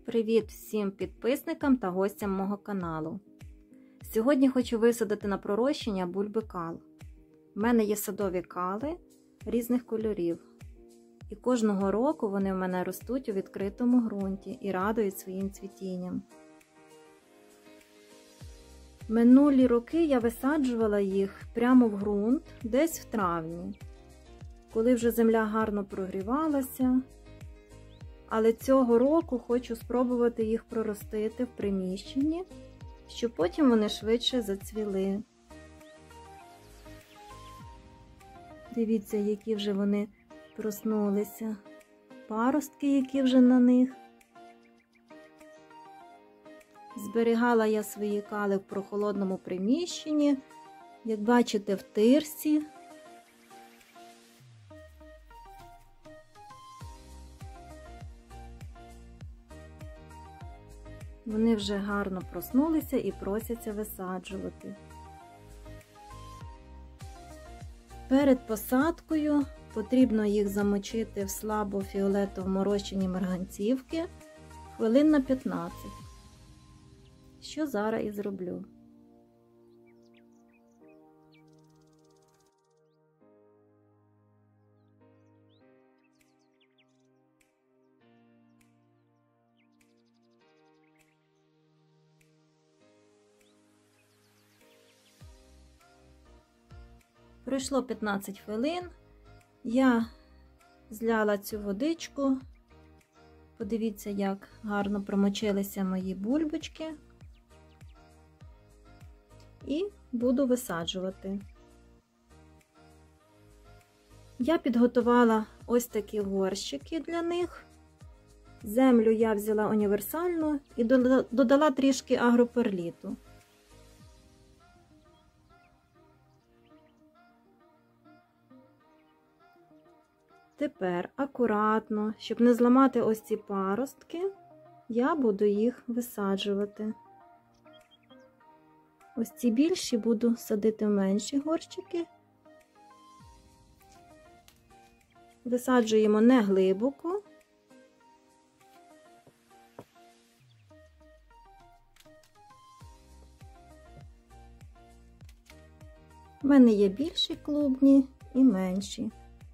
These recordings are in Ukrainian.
Привіт всім підписникам та гостям мого каналу. Сьогодні хочу висадити на пророщення бульби кал. У мене є садові кали різних кольорів. І кожного року вони в мене ростуть у відкритому ґрунті і радують своїм цвітінням. Минулі роки я висаджувала їх прямо в ґрунт десь в травні, коли вже земля гарно прогрівалася. Але цього року хочу спробувати їх проростити в приміщенні, щоб потім вони швидше зацвіли. Дивіться, які вже вони проснулися. Паростки, які вже на них. Зберігала я свої кали в прохолодному приміщенні, як бачите, в тирсі. Вони вже гарно проснулися і просяться висаджувати. Перед посадкою потрібно їх замочити в слабо фіолетовому розчині марганцівки хвилин на 15, що зараз і зроблю. Пройшло 15 хвилин, я зляла цю водичку, подивіться, як гарно промочилися мої бульбочки, і буду висаджувати. Я підготувала ось такі горщики для них. Землю я взяла універсальну і додала трішки агроперліту. Тепер акуратно, щоб не зламати ось ці паростки, я буду їх висаджувати. Ось ці більші буду садити в менші горщики. Висаджуємо не глибоко. У мене є більші клубні і менші.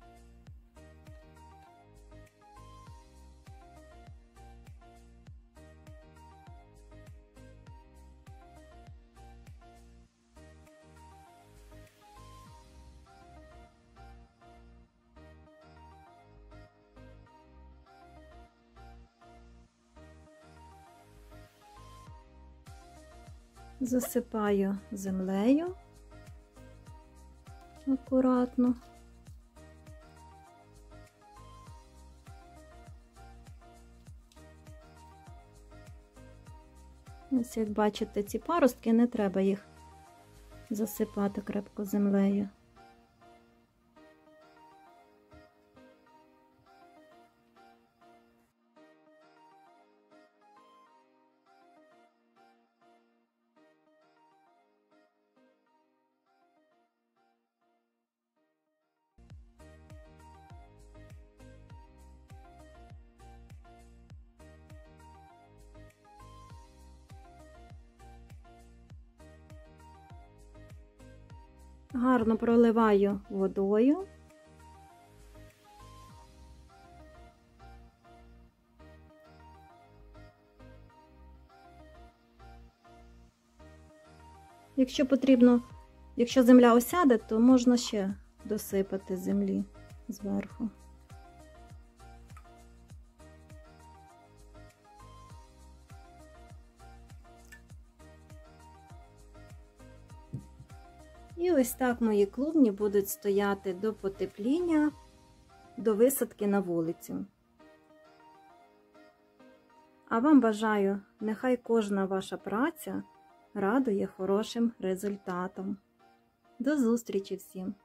Засипаю землею акуратно. Ось, як бачите, ці паростки, не треба їх засипати крепко землею. Гарно проливаю водою. Якщо потрібно, якщо земля осяде, то можна ще досипати землі зверху. І ось так мої клубні будуть стояти до потепління, до висадки на вулицю. А вам бажаю, нехай кожна ваша праця радує хорошим результатом. До зустрічі всім!